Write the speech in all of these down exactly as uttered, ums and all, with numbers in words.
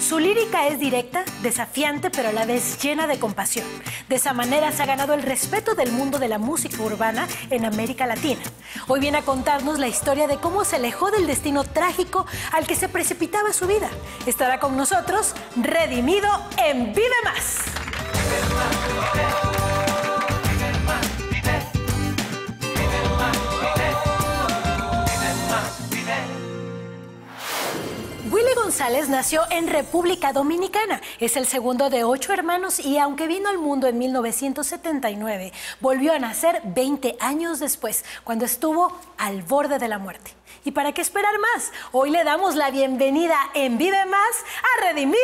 Su lírica es directa, desafiante, pero a la vez llena de compasión. De esa manera se ha ganado el respeto del mundo de la música urbana en América Latina. Hoy viene a contarnos la historia de cómo se alejó del destino trágico al que se precipitaba su vida. Estará con nosotros, redimido en Vive Más. Willy González nació en República Dominicana. Es el segundo de ocho hermanos y aunque vino al mundo en mil novecientos setenta y nueve, volvió a nacer veinte años después, cuando estuvo al borde de la muerte. ¿Y para qué esperar más? Hoy le damos la bienvenida en Vive Más a Redimido.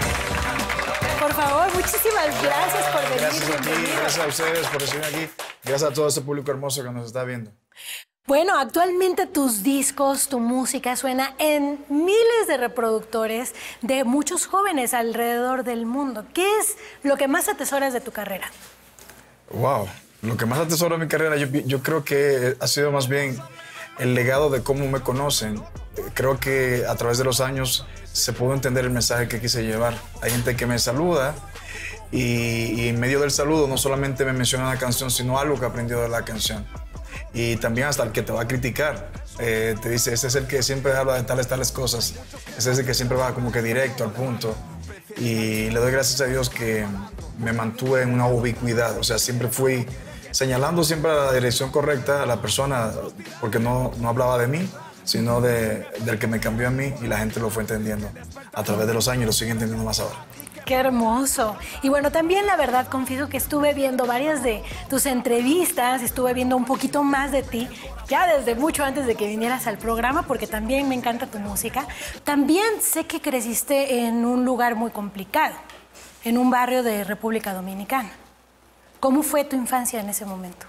Por favor, muchísimas gracias por venir. Gracias a ti, gracias a ustedes por recibirme aquí. Gracias a todo este público hermoso que nos está viendo. Bueno, actualmente tus discos, tu música suena en miles de reproductores de muchos jóvenes alrededor del mundo. ¿Qué es lo que más atesoras de tu carrera? Wow, lo que más atesoro de mi carrera yo, yo creo que ha sido más bien el legado de cómo me conocen. Creo que a través de los años se pudo entender el mensaje que quise llevar. Hay gente que me saluda y, y en medio del saludo no solamente me menciona la canción, sino algo que aprendió de la canción. Y también hasta el que te va a criticar, eh, te dice, ese es el que siempre habla de tales, tales cosas. Ese es el que siempre va como que directo al punto. Y le doy gracias a Dios que me mantuve en una ubicuidad. O sea, siempre fui señalando siempre a la dirección correcta a la persona, porque no, no hablaba de mí, sino de, del que me cambió a mí, y la gente lo fue entendiendo a través de los años y lo sigue entendiendo más ahora. ¡Qué hermoso! Y bueno, también la verdad confieso que estuve viendo varias de tus entrevistas, estuve viendo un poquito más de ti, ya desde mucho antes de que vinieras al programa, porque también me encanta tu música. También sé que creciste en un lugar muy complicado, en un barrio de República Dominicana. ¿Cómo fue tu infancia en ese momento?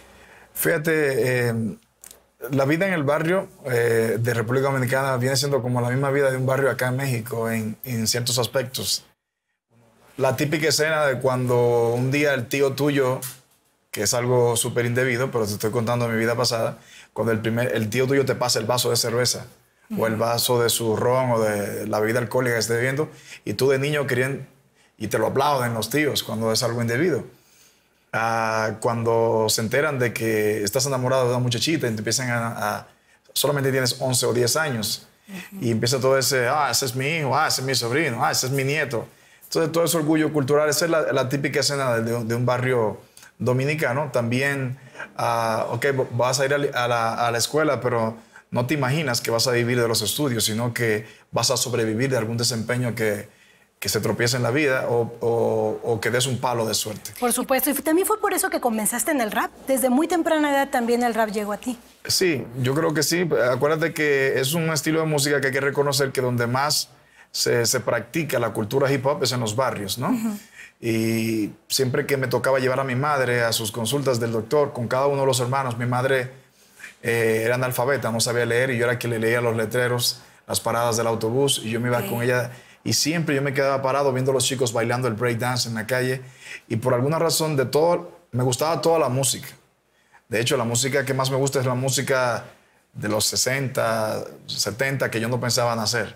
Fíjate, eh, la vida en el barrio eh, de República Dominicana viene siendo como la misma vida de un barrio acá en México en, en ciertos aspectos. La típica escena de cuando un día el tío tuyo, que es algo súper indebido, pero te estoy contando mi vida pasada, cuando el, primer, el tío tuyo te pasa el vaso de cerveza, uh-huh, o el vaso de su ron o de la bebida alcohólica que estés bebiendo, y tú de niño querían, y te lo aplauden los tíos cuando es algo indebido. Uh, cuando se enteran de que estás enamorado de una muchachita y te empiezan a, a solamente tienes once o diez años, uh-huh, y empieza todo ese, ah, ese es mi hijo, ah, ese es mi sobrino, ah, ese es mi nieto. Entonces, todo ese orgullo cultural, esa es la, la típica escena de, de un barrio dominicano. También, uh, ok, vas a ir a la, a la escuela, pero no te imaginas que vas a vivir de los estudios, sino que vas a sobrevivir de algún desempeño que, que se tropiece en la vida o, o, o que des un palo de suerte. Por supuesto, y también fue por eso que comenzaste en el rap. Desde muy temprana edad también el rap llegó a ti. Sí, yo creo que sí. Acuérdate que es un estilo de música que hay que reconocer que donde más Se, se practica la cultura hip hop es en los barrios, ¿no? Uh-huh. Y siempre que me tocaba llevar a mi madre a sus consultas del doctor con cada uno de los hermanos, mi madre eh, era analfabeta, no sabía leer, y yo era quien le leía los letreros, las paradas del autobús, y yo me iba, okay, con ella, y siempre yo me quedaba parado viendo a los chicos bailando el breakdance en la calle, y por alguna razón de todo, me gustaba toda la música. De hecho, la música que más me gusta es la música de los sesenta, setenta, que yo no pensaba nacer.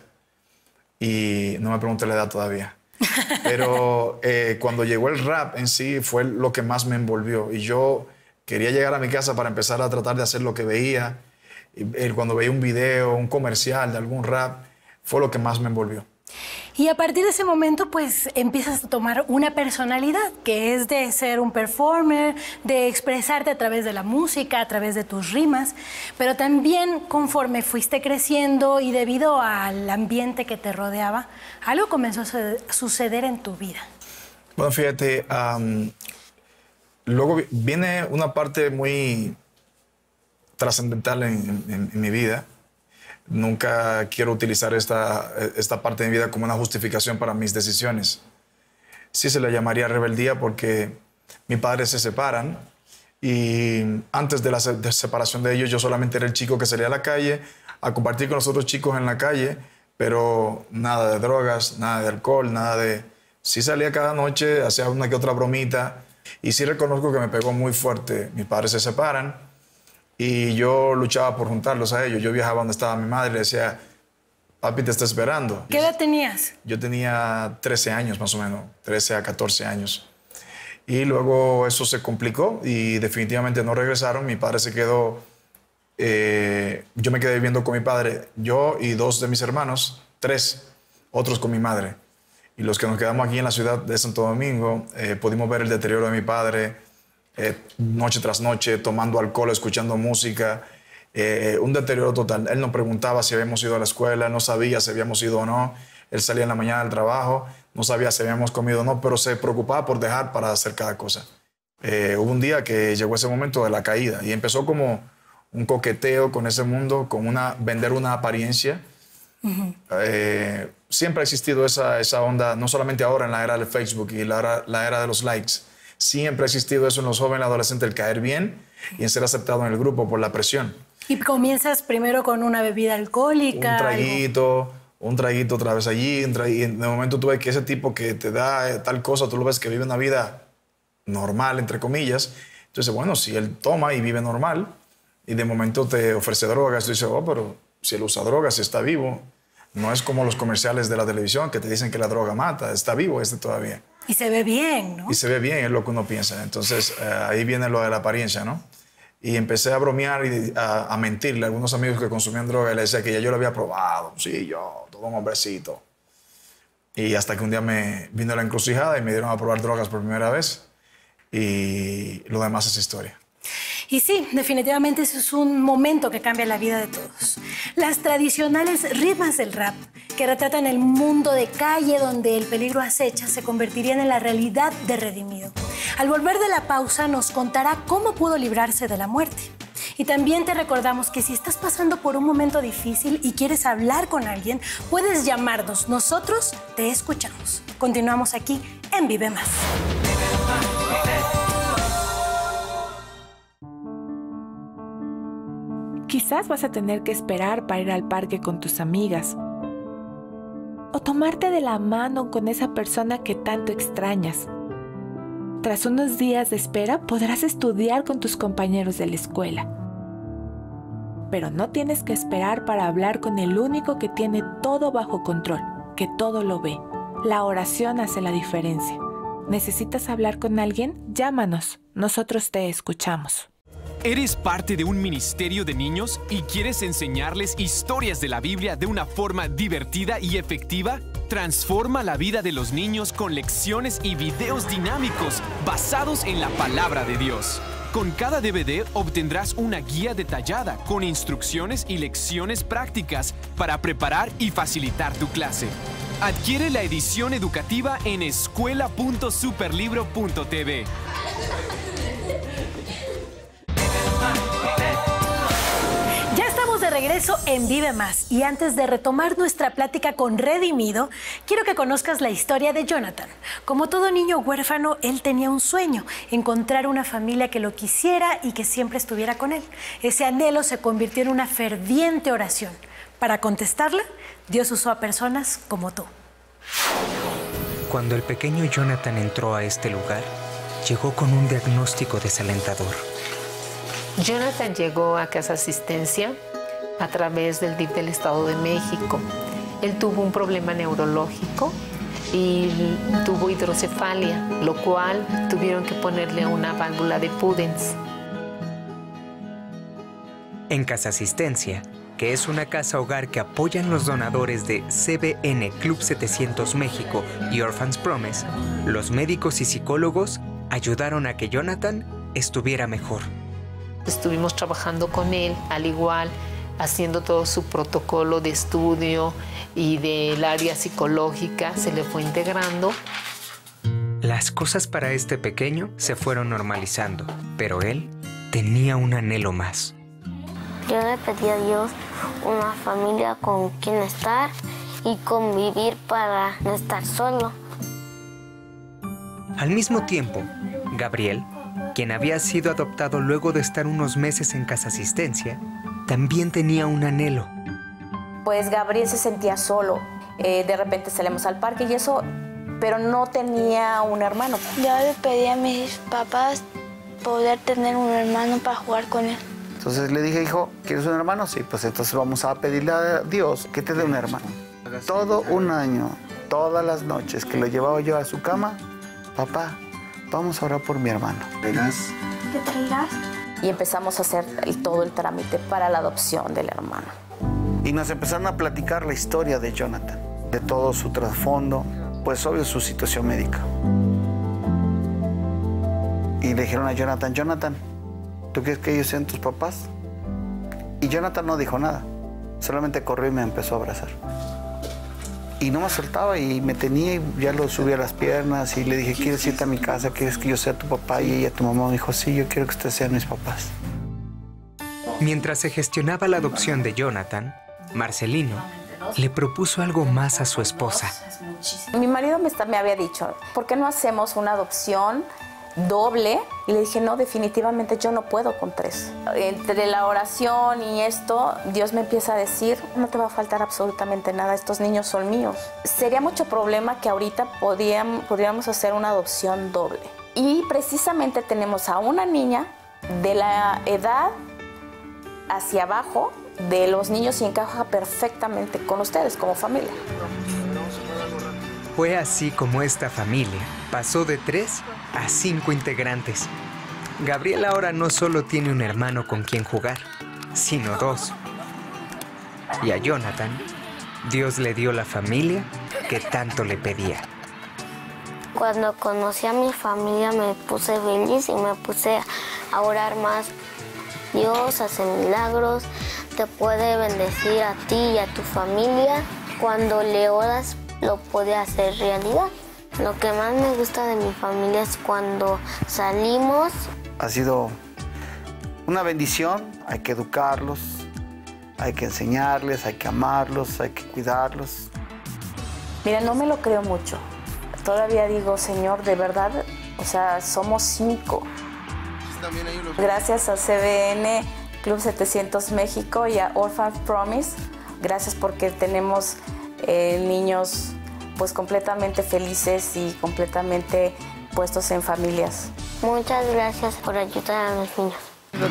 Y no me pregunté la edad todavía. Pero eh, cuando llegó el rap en sí fue lo que más me envolvió. Y yo quería llegar a mi casa para empezar a tratar de hacer lo que veía. Y, eh, cuando veía un video, un comercial de algún rap, fue lo que más me envolvió. Y a partir de ese momento, pues, empiezas a tomar una personalidad, que es de ser un performer, de expresarte a través de la música, a través de tus rimas, pero también conforme fuiste creciendo y debido al ambiente que te rodeaba, algo comenzó a suceder en tu vida. Bueno, fíjate, um, luego viene una parte muy trascendental en, en, en mi vida. Nunca quiero utilizar esta, esta parte de mi vida como una justificación para mis decisiones. Sí se le llamaría rebeldía porque mis padres se separan y antes de la de separación de ellos yo solamente era el chico que salía a la calle a compartir con los otros chicos en la calle, pero nada de drogas, nada de alcohol, nada de... Sí salía cada noche, hacía una que otra bromita y sí reconozco que me pegó muy fuerte. Mis padres se separan y yo luchaba por juntarlos a ellos. Yo viajaba donde estaba mi madre y le decía, papi te está esperando. ¿Qué edad tenías? Yo tenía trece años más o menos, trece a catorce años. Y luego eso se complicó y definitivamente no regresaron. Mi padre se quedó, eh, yo me quedé viviendo con mi padre, yo y dos de mis hermanos, tres, otros con mi madre. Y los que nos quedamos aquí en la ciudad de Santo Domingo, eh, pudimos ver el deterioro de mi padre, eh, noche tras noche, tomando alcohol, escuchando música, eh, un deterioro total. Él nos preguntaba si habíamos ido a la escuela, no sabía si habíamos ido o no. Él salía en la mañana del trabajo, no sabía si habíamos comido o no, pero se preocupaba por dejar para hacer cada cosa. Eh, hubo un día que llegó ese momento de la caída y empezó como un coqueteo con ese mundo, con una, vender una apariencia. Uh-huh. eh, siempre ha existido esa, esa onda, no solamente ahora en la era del Facebook y la, la era de los likes. Siempre ha existido eso en los jóvenes adolescentes, el caer bien y en ser aceptado en el grupo por la presión. Y comienzas primero con una bebida alcohólica. Un traguito, algo. un traguito otra vez allí. Un traguito, y en el momento tú ves que ese tipo que te da eh, tal cosa, tú lo ves que vive una vida normal, entre comillas. Entonces, bueno, si él toma y vive normal y de momento te ofrece drogas, tú dices, oh, pero si él usa drogas, si está vivo. No es como los comerciales de la televisión que te dicen que la droga mata. Está vivo este todavía. Y se ve bien, ¿no? Y se ve bien, es lo que uno piensa. Entonces, eh, ahí viene lo de la apariencia, ¿no? Y empecé a bromear y a, a mentirle a algunos amigos que consumían droga y le decía que ya yo lo había probado. Sí, yo, todo un hombrecito. Y hasta que un día me vino la encrucijada y me dieron a probar drogas por primera vez. Y lo demás es historia. Y sí, definitivamente ese es un momento que cambia la vida de todos. Las tradicionales rimas del rap, que retratan el mundo de calle donde el peligro acecha, se convertirían en la realidad de Redimido. Al volver de la pausa nos contará cómo pudo librarse de la muerte. Y también te recordamos que si estás pasando por un momento difícil y quieres hablar con alguien, puedes llamarnos. Nosotros te escuchamos. Continuamos aquí en Vive Más. Quizás vas a tener que esperar para ir al parque con tus amigas o tomarte de la mano con esa persona que tanto extrañas. Tras unos días de espera podrás estudiar con tus compañeros de la escuela. Pero no tienes que esperar para hablar con el único que tiene todo bajo control, que todo lo ve. La oración hace la diferencia. ¿Necesitas hablar con alguien? Llámanos, nosotros te escuchamos. ¿Eres parte de un ministerio de niños y quieres enseñarles historias de la Biblia de una forma divertida y efectiva? Transforma la vida de los niños con lecciones y videos dinámicos basados en la palabra de Dios. Con cada D V D obtendrás una guía detallada con instrucciones y lecciones prácticas para preparar y facilitar tu clase. Adquiere la edición educativa en escuela punto superlibro punto t v. De regreso en Vive Más, y antes de retomar nuestra plática con Redimido, quiero que conozcas la historia de Jonathan. Como todo niño huérfano, él tenía un sueño: encontrar una familia que lo quisiera y que siempre estuviera con él. Ese anhelo se convirtió en una ferviente oración. Para contestarla, Dios usó a personas como tú. Cuando el pequeño Jonathan entró a este lugar, llegó con un diagnóstico desalentador. Jonathan llegó a Casa Asistencia a través del D I F del Estado de México. Él tuvo un problema neurológico y tuvo hidrocefalia, lo cual tuvieron que ponerle una válvula de Pudens. En Casa Asistencia, que es una casa hogar que apoyan los donadores de C B N Club setecientos México y Orphans Promise, los médicos y psicólogos ayudaron a que Jonathan estuviera mejor. Estuvimos trabajando con él, al igual, haciendo todo su protocolo de estudio y del área psicológica, se le fue integrando. Las cosas para este pequeño se fueron normalizando, pero él tenía un anhelo más. Yo le pedí a Dios una familia con quien estar y convivir para no estar solo. Al mismo tiempo, Gabriel, quien había sido adoptado luego de estar unos meses en Casa Asistencia, también tenía un anhelo. Pues Gabriel se sentía solo. Eh, de repente salimos al parque y eso, pero no tenía un hermano. Yo le pedí a mis papás poder tener un hermano para jugar con él. Entonces le dije, hijo, ¿quieres un hermano? Sí, pues entonces vamos a pedirle a Dios que te dé un hermano. Todo un año, todas las noches que lo llevaba yo a su cama, papá, vamos a orar por mi hermano. ¿Verás? ¿Te traerás? Y empezamos a hacer el, todo el trámite para la adopción del hermano. Y nos empezaron a platicar la historia de Jonathan, de todo su trasfondo, pues obvio su situación médica. Y le dijeron a Jonathan, Jonathan, ¿tú quieres que ellos sean tus papás? Y Jonathan no dijo nada, solamente corrió y me empezó a abrazar. Y no me soltaba y me tenía y ya lo subí a las piernas y le dije, ¿quieres irte a mi casa? ¿Quieres que yo sea tu papá? Y ella, tu mamá, me dijo, sí, yo quiero que ustedes sean mis papás. Mientras se gestionaba la adopción de Jonathan, Marcelino le propuso algo más a su esposa. Mi marido me, está, me había dicho, ¿por qué no hacemos una adopción doble? Y le dije, no, definitivamente yo no puedo con tres. Entre la oración y esto, Dios me empieza a decir, no te va a faltar absolutamente nada, estos niños son míos. Sería mucho problema que ahorita podíamos, podríamos hacer una adopción doble. Y precisamente tenemos a una niña de la edad hacia abajo de los niños y encaja perfectamente con ustedes como familia. Fue así como esta familia pasó de tres a cinco integrantes. Gabriel ahora no solo tiene un hermano con quien jugar, sino dos. Y a Jonathan, Dios le dio la familia que tanto le pedía. Cuando conocí a mi familia me puse feliz y me puse a orar más. Dios hace milagros, te puede bendecir a ti y a tu familia. Cuando le oras, lo puede hacer realidad. Lo que más me gusta de mi familia es cuando salimos. Ha sido una bendición, hay que educarlos, hay que enseñarles, hay que amarlos, hay que cuidarlos. Mira, no me lo creo mucho. Todavía digo, Señor, de verdad, o sea, somos cinco. Gracias a C B N, Club setecientos México y a Orphans Promise, gracias porque tenemos eh, niños pues completamente felices y completamente puestos en familias. Muchas gracias por ayudar a los niños.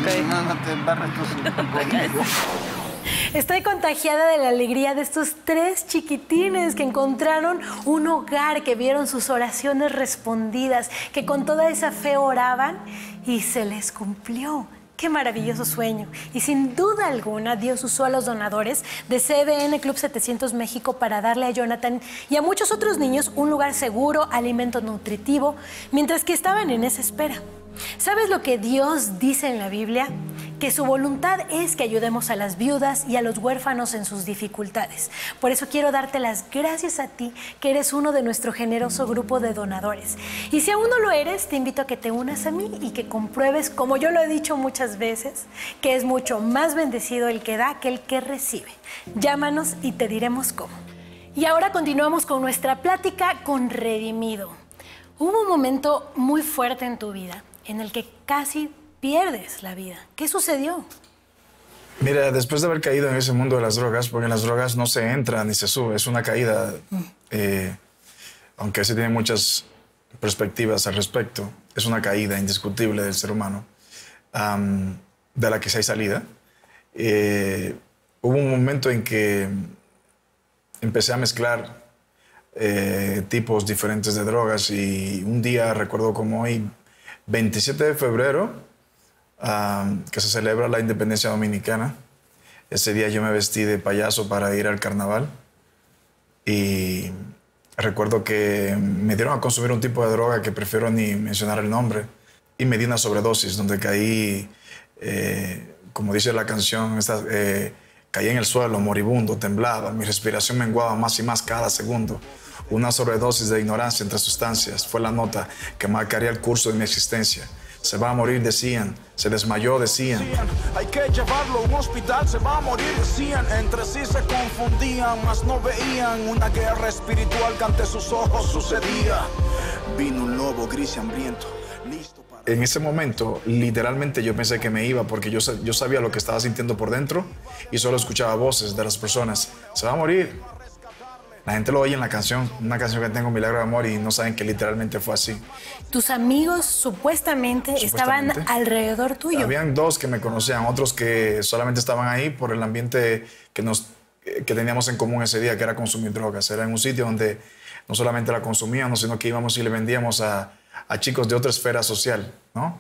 Estoy contagiada de la alegría de estos tres chiquitines que encontraron un hogar, que vieron sus oraciones respondidas, que con toda esa fe oraban y se les cumplió. ¡Qué maravilloso sueño! Y sin duda alguna, Dios usó a los donadores de C B N Club setecientos México para darle a Jonathan y a muchos otros niños un lugar seguro, alimento nutritivo, mientras que estaban en esa espera. ¿Sabes lo que Dios dice en la Biblia? Que su voluntad es que ayudemos a las viudas y a los huérfanos en sus dificultades. Por eso quiero darte las gracias a ti, que eres uno de nuestro generoso grupo de donadores. Y si aún no lo eres, te invito a que te unas a mí y que compruebes, como yo lo he dicho muchas veces, que es mucho más bendecido el que da que el que recibe. Llámanos y te diremos cómo. Y ahora continuamos con nuestra plática con Redimido. Hubo un momento muy fuerte en tu vida en el que casi pierdes la vida. ¿Qué sucedió? Mira, después de haber caído en ese mundo de las drogas, porque en las drogas no se entra ni se sube, es una caída, eh, aunque se tienen muchas perspectivas al respecto, es una caída indiscutible del ser humano, um, de la que se hay salida. Eh, hubo un momento en que empecé a mezclar eh, tipos diferentes de drogas y un día, recuerdo como hoy, veintisiete de febrero, uh, que se celebra la independencia dominicana. Ese día yo me vestí de payaso para ir al carnaval y recuerdo que me dieron a consumir un tipo de droga que prefiero ni mencionar el nombre y me di una sobredosis donde caí, eh, como dice la canción, esta, eh, caí en el suelo moribundo, temblaba, mi respiración menguaba más y más cada segundo. Una sobredosis de ignorancia entre sustancias fue la nota que marcaría el curso de mi existencia. Se va a morir, decían. Se desmayó, decían. Hay que llevarlo a un hospital, se va a morir, decían. Entre sí se confundían, mas no veían una guerra espiritual que ante sus ojos sucedía. Vino un lobo gris y hambriento, listo para... En ese momento, literalmente yo pensé que me iba porque yo, yo sabía lo que estaba sintiendo por dentro y solo escuchaba voces de las personas. Se va a morir. La gente lo oye en la canción, una canción que tengo, Milagro de Amor, y no saben que literalmente fue así. Tus amigos supuestamente, Supuestamente. estaban alrededor tuyo. Habían dos que me conocían, otros que solamente estaban ahí por el ambiente que, nos, que teníamos en común ese día, que era consumir drogas. Era en un sitio donde no solamente la consumíamos, sino que íbamos y le vendíamos a, a chicos de otra esfera social, ¿no?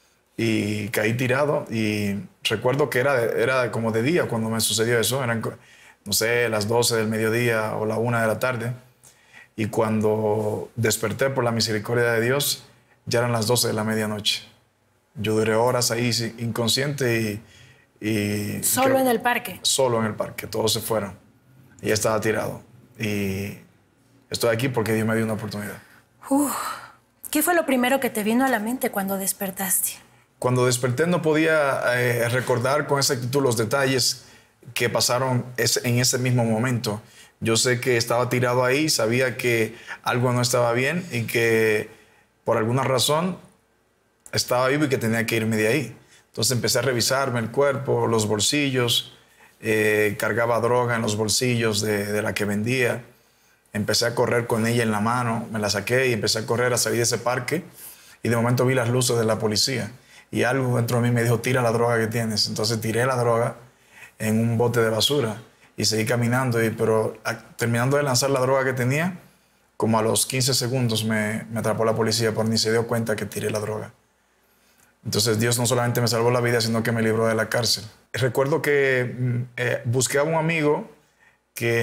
Y caí tirado y recuerdo que era, de, era como de día cuando me sucedió eso. Eran, no sé, las doce del mediodía o la una de la tarde. Y cuando desperté por la misericordia de Dios, ya eran las doce de la medianoche. Yo duré horas ahí inconsciente y... y ¿Solo creo, en el parque? Solo en el parque, todos se fueron. Y ya estaba tirado. Y estoy aquí porque Dios me dio una oportunidad. Uf, ¿qué fue lo primero que te vino a la mente cuando despertaste? Cuando desperté no podía eh, recordar con exactitud los detalles que pasaron en ese mismo momento. Yo sé que estaba tirado ahí, sabía que algo no estaba bien y que por alguna razón estaba vivo y que tenía que irme de ahí. Entonces empecé a revisarme el cuerpo, los bolsillos, eh, cargaba droga en los bolsillos de, de la que vendía. Empecé a correr con ella en la mano, me la saqué y empecé a correr a salir de ese parque y de momento vi las luces de la policía y algo dentro de mí me dijo, tira la droga que tienes. Entonces tiré la droga en un bote de basura y seguí caminando, y, pero a, terminando de lanzar la droga que tenía, como a los quince segundos me, me atrapó la policía, por ni se dio cuenta que tiré la droga. Entonces Dios no solamente me salvó la vida, sino que me libró de la cárcel. Recuerdo que eh, busqué a un amigo que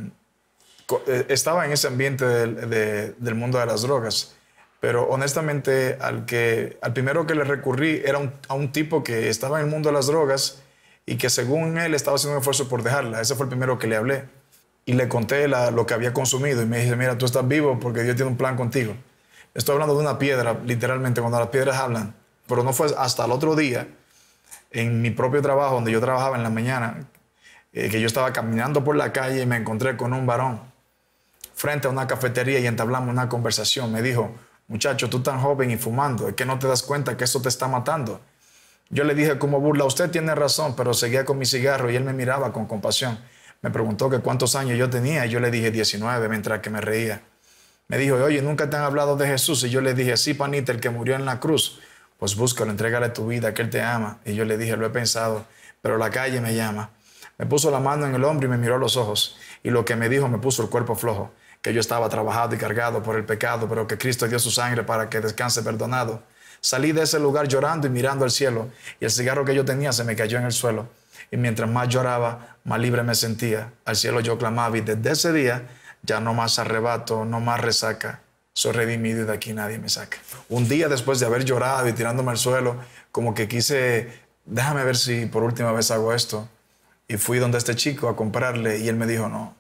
eh, estaba en ese ambiente de, de, del mundo de las drogas, pero honestamente al, que, al primero que le recurrí era un, a un tipo que estaba en el mundo de las drogas y que según él estaba haciendo un esfuerzo por dejarla. Ese fue el primero que le hablé. Y le conté la, lo que había consumido y me dice, mira, tú estás vivo porque Dios tiene un plan contigo. Estoy hablando de una piedra, literalmente, cuando las piedras hablan. Pero no fue hasta el otro día, en mi propio trabajo, donde yo trabajaba en la mañana, eh, que yo estaba caminando por la calle y me encontré con un varón frente a una cafetería y entablamos una conversación. Me dijo, muchacho, tú tan joven y fumando, es que no te das cuenta que eso te está matando. Yo le dije como burla, usted tiene razón, pero seguía con mi cigarro y él me miraba con compasión. Me preguntó que cuántos años yo tenía y yo le dije diecinueve mientras que me reía. Me dijo, oye, ¿nunca te han hablado de Jesús? Y yo le dije, sí, panita, el que murió en la cruz. Pues búscalo, entrégale tu vida, que Él te ama. Y yo le dije, lo he pensado, pero la calle me llama. Me puso la mano en el hombro y me miró a los ojos. Y lo que me dijo me puso el cuerpo flojo, que yo estaba trabajado y cargado por el pecado, pero que Cristo dio su sangre para que descanse perdonado. Salí de ese lugar llorando y mirando al cielo, y el cigarro que yo tenía se me cayó en el suelo. Y mientras más lloraba, más libre me sentía. Al cielo yo clamaba, y desde ese día ya no más arrebato, no más resaca. Soy redimido y de aquí nadie me saca. Un día después de haber llorado y tirándome al suelo, como que quise, déjame ver si por última vez hago esto. Y fui donde este chico a comprarle y él me dijo, no.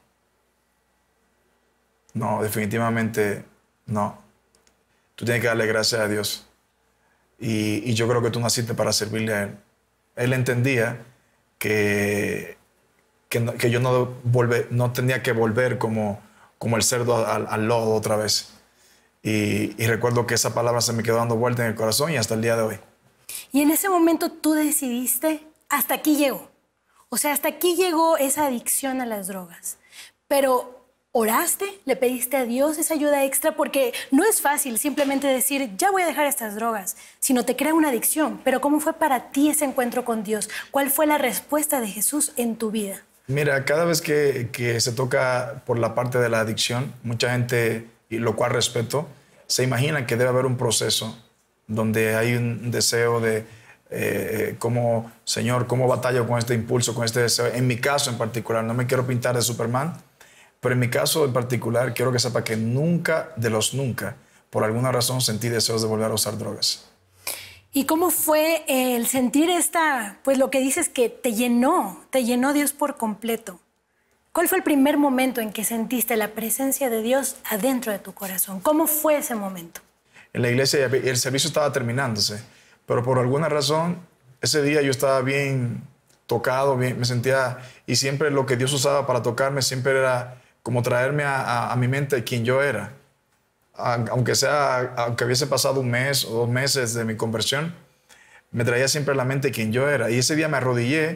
No, definitivamente no. Tú tienes que darle gracias a Dios. Y, y yo creo que tú naciste para servirle a Él. Él entendía que, que, no, que yo no, volve, no tenía que volver como, como el cerdo al, al lodo otra vez. Y, y recuerdo que esa palabra se me quedó dando vuelta en el corazón y hasta el día de hoy. Y en ese momento tú decidiste, hasta aquí llegó. O sea, hasta aquí llegó esa adicción a las drogas. Pero ¿oraste? ¿Le pediste a Dios esa ayuda extra? Porque no es fácil simplemente decir, ya voy a dejar estas drogas, sino te crea una adicción. Pero ¿cómo fue para ti ese encuentro con Dios? ¿Cuál fue la respuesta de Jesús en tu vida? Mira, cada vez que, que se toca por la parte de la adicción, mucha gente, y lo cual respeto, se imagina que debe haber un proceso donde hay un deseo de eh, cómo, Señor, cómo batallo con este impulso, con este deseo. En mi caso en particular, no me quiero pintar de Superman, pero en mi caso en particular, quiero que sepa que nunca, de los nunca, por alguna razón sentí deseos de volver a usar drogas. ¿Y cómo fue el sentir esta, pues lo que dices que te llenó, te llenó Dios por completo? ¿Cuál fue el primer momento en que sentiste la presencia de Dios adentro de tu corazón? ¿Cómo fue ese momento? En la iglesia el servicio estaba terminándose, pero por alguna razón ese día yo estaba bien tocado, bien, me sentía, y siempre lo que Dios usaba para tocarme siempre era como traerme a, a, a mi mente quién yo era. Aunque sea, aunque hubiese pasado un mes o dos meses de mi conversión, me traía siempre a la mente quién yo era. Y ese día me arrodillé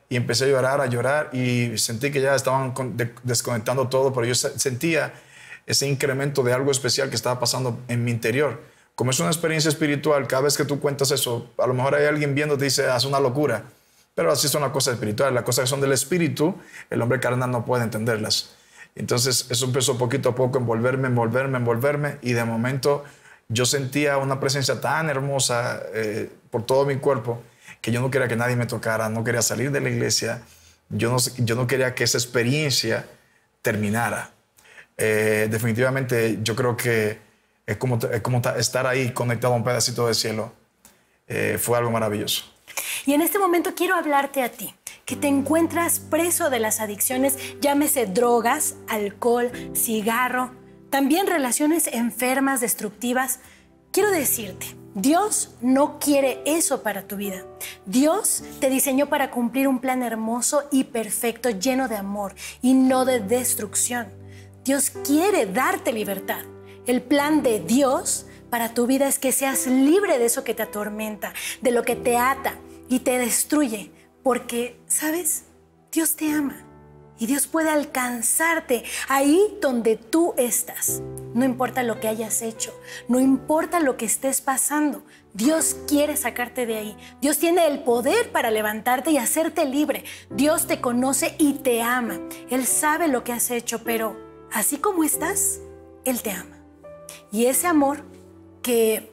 y empecé a llorar, a llorar y sentí que ya estaban desconectando todo, pero yo sentía ese incremento de algo especial que estaba pasando en mi interior. Como es una experiencia espiritual, cada vez que tú cuentas eso, a lo mejor hay alguien viendo y te dice, haz una locura, pero así son las cosas espirituales, las cosas que son del espíritu, el hombre carnal no puede entenderlas. Entonces eso empezó poquito a poco a envolverme, envolverme, envolverme y de momento yo sentía una presencia tan hermosa eh, por todo mi cuerpo que yo no quería que nadie me tocara, no quería salir de la iglesia, yo no, yo no quería que esa experiencia terminara. Eh, definitivamente yo creo que es como, es como estar ahí conectado a un pedacito de cielo. Eh, fue algo maravilloso. Y en este momento quiero hablarte a ti, que te encuentras preso de las adicciones, llámese drogas, alcohol, cigarro, también relaciones enfermas, destructivas. Quiero decirte, Dios no quiere eso para tu vida. Dios te diseñó para cumplir un plan hermoso y perfecto, lleno de amor y no de destrucción. Dios quiere darte libertad. El plan de Dios para tu vida es que seas libre de eso que te atormenta, de lo que te ata y te destruye. Porque, ¿sabes? Dios te ama y Dios puede alcanzarte ahí donde tú estás. No importa lo que hayas hecho, no importa lo que estés pasando, Dios quiere sacarte de ahí. Dios tiene el poder para levantarte y hacerte libre. Dios te conoce y te ama. Él sabe lo que has hecho, pero así como estás, Él te ama. Y ese amor que,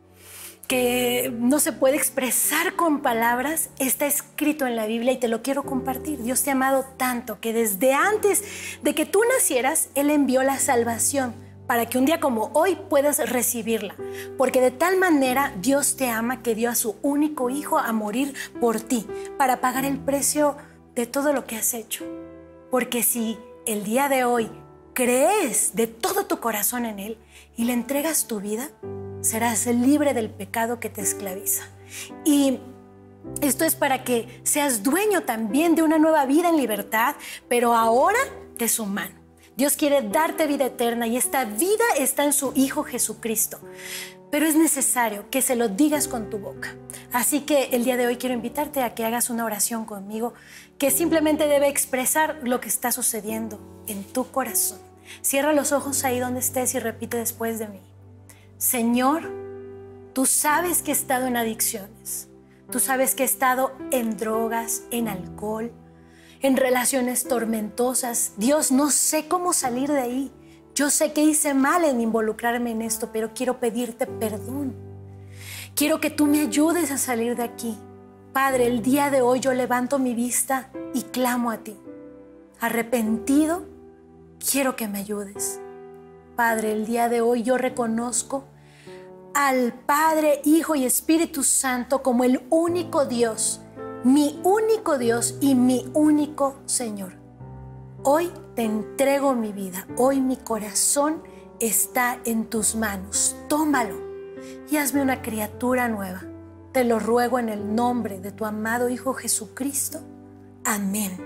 que no se puede expresar con palabras está escrito en la Biblia y te lo quiero compartir. Dios te ha amado tanto que desde antes de que tú nacieras, Él envió la salvación para que un día como hoy puedas recibirla. Porque de tal manera Dios te ama que dio a su único hijo a morir por ti, para pagar el precio de todo lo que has hecho. Porque si el día de hoy crees de todo tu corazón en Él y le entregas tu vida, serás libre del pecado que te esclaviza. Y esto es para que seas dueño también de una nueva vida en libertad, pero ahora de su mano. Dios quiere darte vida eterna y esta vida está en su Hijo Jesucristo. Pero es necesario que se lo digas con tu boca. Así que el día de hoy quiero invitarte a que hagas una oración conmigo que simplemente debe expresar lo que está sucediendo en tu corazón. Cierra los ojos ahí donde estés y repite después de mí. Señor, tú sabes que he estado en adicciones. Tú sabes que he estado en drogas, en alcohol, en relaciones tormentosas. Dios, no sé cómo salir de ahí. Yo sé que hice mal en involucrarme en esto, pero quiero pedirte perdón. Quiero que tú me ayudes a salir de aquí. Padre, el día de hoy yo levanto mi vista y clamo a ti. Arrepentido, quiero que me ayudes. Padre, el día de hoy yo reconozco al Padre, Hijo y Espíritu Santo como el único Dios, mi único Dios y mi único Señor. Hoy te entrego mi vida, hoy mi corazón está en tus manos. Tómalo y hazme una criatura nueva. Te lo ruego en el nombre de tu amado Hijo Jesucristo. Amén.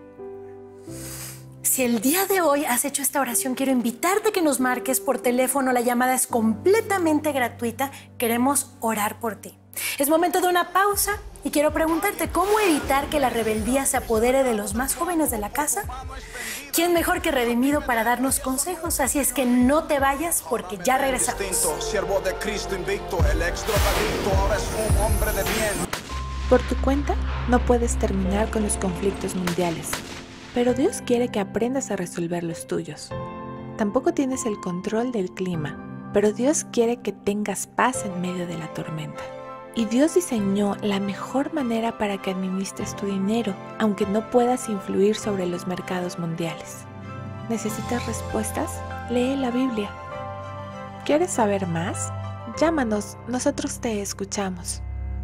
Si el día de hoy has hecho esta oración, quiero invitarte a que nos marques por teléfono. La llamada es completamente gratuita. Queremos orar por ti. Es momento de una pausa y quiero preguntarte, ¿cómo evitar que la rebeldía se apodere de los más jóvenes de la casa? ¿Quién mejor que Redimido para darnos consejos? Así es que no te vayas porque ya regresamos. Siervo de Cristo invicto, el ex drogadicto ahora es un hombre de bien. Por tu cuenta, no puedes terminar con los conflictos mundiales, pero Dios quiere que aprendas a resolver los tuyos. Tampoco tienes el control del clima, pero Dios quiere que tengas paz en medio de la tormenta. Y Dios diseñó la mejor manera para que administres tu dinero, aunque no puedas influir sobre los mercados mundiales. ¿Necesitas respuestas? Lee la Biblia. ¿Quieres saber más? Llámanos, nosotros te escuchamos.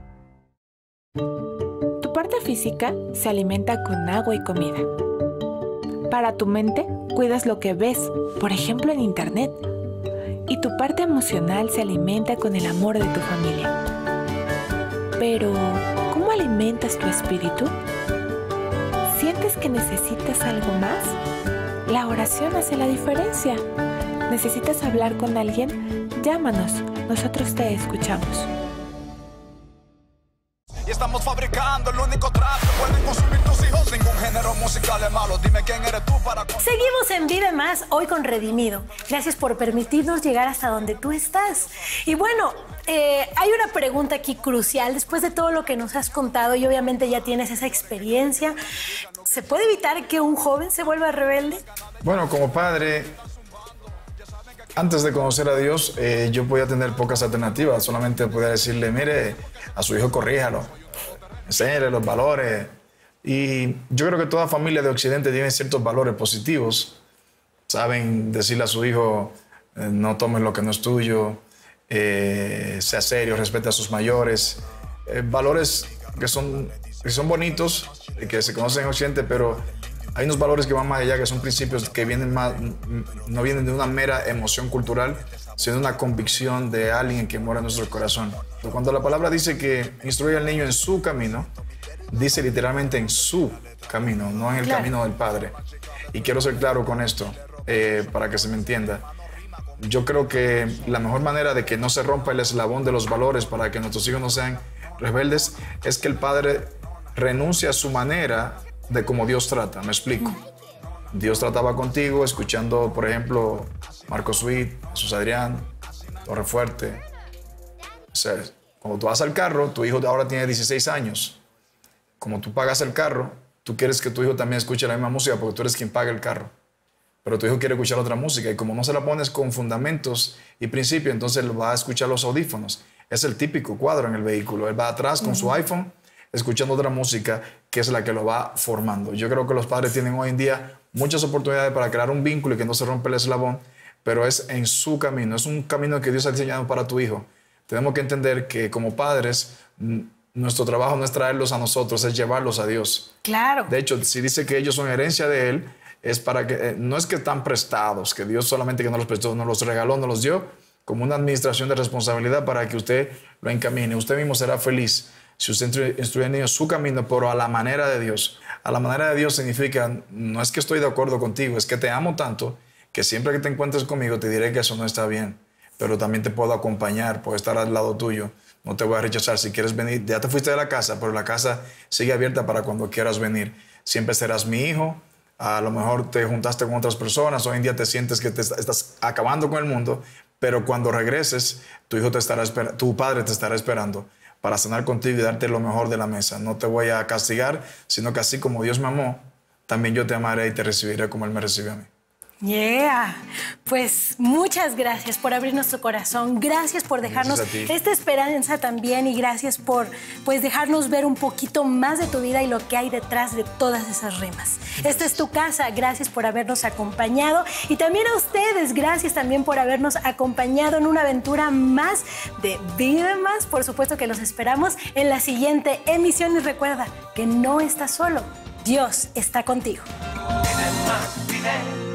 Tu parte física se alimenta con agua y comida. Para tu mente, cuidas lo que ves, por ejemplo en internet. Y tu parte emocional se alimenta con el amor de tu familia. Pero, ¿cómo alimentas tu espíritu? ¿Sientes que necesitas algo más? La oración hace la diferencia. ¿Necesitas hablar con alguien? Llámanos, nosotros te escuchamos. Y estamos fabricando el único trato pueden consumir tus hijos. Ningún género musical es malo. Dime quién eres tú para... Seguimos en Vive Más, hoy con Redimido. Gracias por permitirnos llegar hasta donde tú estás. Y bueno, eh, hay una pregunta aquí crucial. Después de todo lo que nos has contado y obviamente ya tienes esa experiencia, ¿se puede evitar que un joven se vuelva rebelde? Bueno, como padre, antes de conocer a Dios, eh, yo podía tener pocas alternativas. Solamente podía decirle, mire, a su hijo corríjalo, enséñale los valores. Y yo creo que toda familia de Occidente tiene ciertos valores positivos. Saben decirle a su hijo, eh, no tomes lo que no es tuyo, eh, sea serio, respete a sus mayores. Eh, valores que son, que son bonitos, que se conocen en Occidente, pero hay unos valores que van más allá, que son principios que vienen más, no vienen de una mera emoción cultural, sino de una convicción de alguien que mora en nuestro corazón. Cuando la palabra dice que instruye al niño en su camino, dice literalmente en su camino, no en el claro. camino del Padre. Y quiero ser claro con esto, eh, para que se me entienda. Yo creo que la mejor manera de que no se rompa el eslabón de los valores para que nuestros hijos no sean rebeldes es que el Padre renuncie a su manera de cómo Dios trata. Me explico. Dios trataba contigo escuchando, por ejemplo, Marcos Witt, Jesús Adrián, Torre Fuerte. O sea, cuando tú vas al carro, tu hijo ahora tiene dieciséis años. Como tú pagas el carro, tú quieres que tu hijo también escuche la misma música porque tú eres quien paga el carro. Pero tu hijo quiere escuchar otra música y como no se la pones con fundamentos y principios, entonces él va a escuchar los audífonos. Es el típico cuadro en el vehículo. Él va atrás con uh-huh. su iPhone escuchando otra música que es la que lo va formando. Yo creo que los padres tienen hoy en día muchas oportunidades para crear un vínculo y que no se rompa el eslabón, pero es en su camino. Es un camino que Dios ha diseñado para tu hijo. Tenemos que entender que como padres, nuestro trabajo no es traerlos a nosotros, es llevarlos a Dios. Claro. De hecho, si dice que ellos son herencia de Él, es para que, eh, no es que están prestados, que Dios solamente que nos los prestó, nos los regaló, nos los dio, como una administración de responsabilidad para que usted lo encamine. Usted mismo será feliz si usted instruye al niño su camino, pero a la manera de Dios. A la manera de Dios significa, no es que estoy de acuerdo contigo, es que te amo tanto que siempre que te encuentres conmigo te diré que eso no está bien, pero también te puedo acompañar, puedo estar al lado tuyo. No te voy a rechazar. Si quieres venir, ya te fuiste de la casa, pero la casa sigue abierta para cuando quieras venir. Siempre serás mi hijo. A lo mejor te juntaste con otras personas. Hoy en día te sientes que te estás acabando con el mundo, pero cuando regreses, tu hijo te estará esperando, tu padre te estará esperando para cenar contigo y darte lo mejor de la mesa. No te voy a castigar, sino que así como Dios me amó, también yo te amaré y te recibiré como Él me recibe a mí. Yeah, pues muchas gracias por abrirnos tu corazón, gracias por dejarnos esta esperanza también y gracias por pues dejarnos ver un poquito más de tu vida y lo que hay detrás de todas esas rimas. Esta es tu casa, gracias por habernos acompañado y también a ustedes, gracias también por habernos acompañado en una aventura más de Vive Más. Por supuesto que los esperamos en la siguiente emisión y recuerda que no estás solo, Dios está contigo. Vive más, vive.